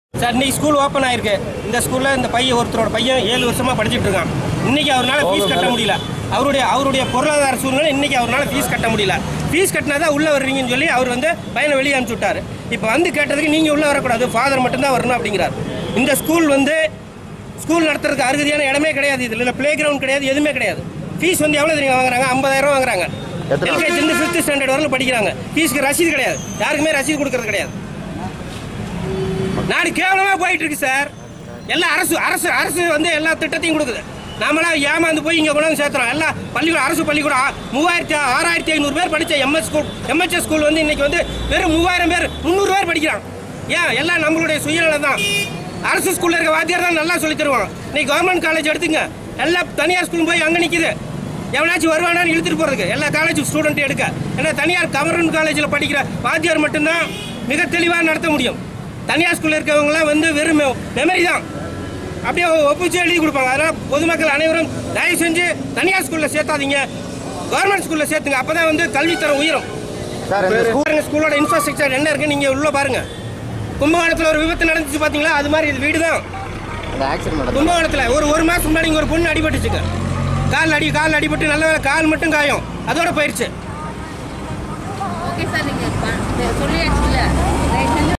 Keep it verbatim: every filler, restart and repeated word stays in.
Sir இன்னைக்கு school open ஆயிருக்கு. இந்த ஸ்கூலில் இந்த பையன் ஒருத்தரோட பையன் ஏழு வருஷமாக படிச்சுட்டு இருக்கான். இன்னைக்கு அவரால் ஃபீஸ் கட்ட முடியல. அவருடைய அவருடைய பொருளாதார சூழ்நிலை இன்னைக்கு அவரால் ஃபீஸ் கட்ட முடியல. ஃபீஸ் கட்டினா தான் உள்ளே வர்றீங்கன்னு சொல்லி அவர் வந்து பையனை வெளியே அனுப்பிச்சு விட்டார். இப்போ வந்து கேட்டதுக்கு நீங்கள் உள்ளே வரக்கூடாது, ஃபாதர் மட்டும்தான் வரணும் அப்படிங்கிறார். இந்த ஸ்கூல் வந்து ஸ்கூல் நடத்துறதுக்கு அருகதியான இடமே கிடையாது. இதில் இல்லை பிளே கிரவுண்ட் கிடையாது, எதுவுமே கிடையாது. ஃபீஸ் வந்து எவ்வளோ தெரியுங்க வாங்குறாங்க? ஐம்பதாயிரம் வாங்குறாங்க. எல்கேஜிலேருந்து ஃபிஃப்த் ஸ்டாண்டர்ட் வரலும் படிக்கிறாங்க. ஃபீஸ்க்கு ரசீது கிடையாது, யாருக்குமே ரசீது கொடுக்கறது கிடையாது. நாடு கேவலமாக போயிட்டு இருக்கு சார். எல்லாம் அரசு அரசு அரசு வந்து எல்லா திட்டத்தையும் கொடுக்குது. நாமெல்லாம் ஏமாந்து போய் இங்கே கொண்டாந்து சேர்த்துறோம். எல்லாம் பள்ளிக்கூடம் அரசு பள்ளிக்கூடம் மூவாயிரத்தி ஆறாயிரத்தி ஐநூறு பேர் படித்த எம்எஸ் ஸ்கூல் எம்ஹெச்எஸ் ஸ்கூல் வந்து இன்னைக்கு வந்து வெறும் மூவாயிரம் பேர் முந்நூறு பேர் படிக்கிறான். ஏன்? எல்லாம் நம்மளுடைய சுயநலம் தான். அரசு ஸ்கூலில் இருக்க வாத்தியார் தான் நல்லா சொல்லி தருவாங்க. இன்னைக்கு கவர்மெண்ட் காலேஜ் எடுத்துங்க, எல்லா தனியார் ஸ்கூலும் போய் அங்கே நிற்கிது. எவனாச்சும் வருவானான்னு இழுத்துட்டு போகிறதுக்கு எல்லா காலேஜ் ஸ்டூடெண்ட் எடுக்க. ஏன்னா தனியார் கவர்மெண்ட் காலேஜில் படிக்கிற வாத்தியார் மட்டும்தான் மிக தெளிவாக நடத்த முடியும். தனியார் ஸ்கூலில் இருக்கவங்களாம் வந்து வெறும் மெமரி தான், அப்படியே ஒப்பிச்சு எழுதி கொடுப்பாங்க. அதனால் பொதுமக்கள் அனைவரும் தயவு செஞ்சு தனியார் ஸ்கூலில் சேர்த்தாதீங்க, கவர்மெண்ட் ஸ்கூலில் சேர்த்துங்க. அப்போ தான் வந்து கல்வித்தரம் உயரும். ஸ்கூலோட இன்ஃப்ராஸ்ட்ரக்சர் என்ன இருக்குன்னு நீங்கள் உள்ளே பாருங்கள். கும்பகோணத்தில் ஒரு விபத்து நடந்துச்சு பார்த்தீங்களா? அது மாதிரி இது வீடு தான். கும்பகோணத்தில் ஒரு ஒரு மாதம் முன்னாடி இங்கே ஒரு பொண்ணு அடிபட்டுச்சுங்க. கால் அடி கால் அடிபட்டு நல்ல வேலை கால் மட்டும் காயம், அதோட போயிடுச்சு.